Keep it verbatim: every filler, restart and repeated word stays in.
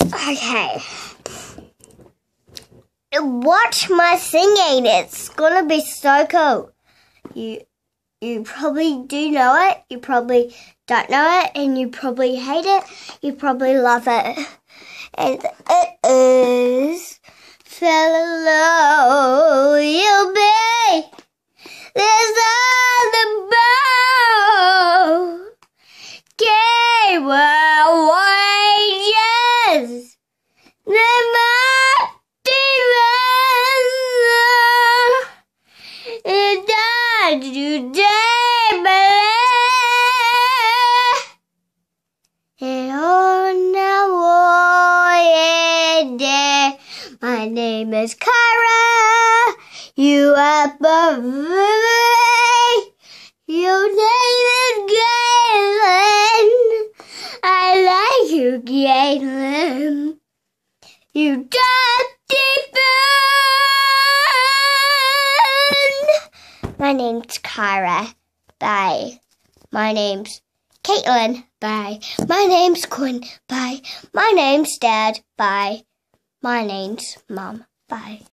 Okay. Watch my singing. It's gonna be so cool. You you probably do know it. You probably don't know it, and you probably hate it. You probably love it. And it is fellow you'll be. There's on the bow. Gave wages. The mighty man. It died today, and on the warrior day. My name is Kyra. You are above me. Your name is Galen. I like you, Galen. You dirty burn. My name's Kyra. Bye. My name's Caitlin. Bye. My name's Quinn. Bye. My name's Dad. Bye. My name's Mum. Bye.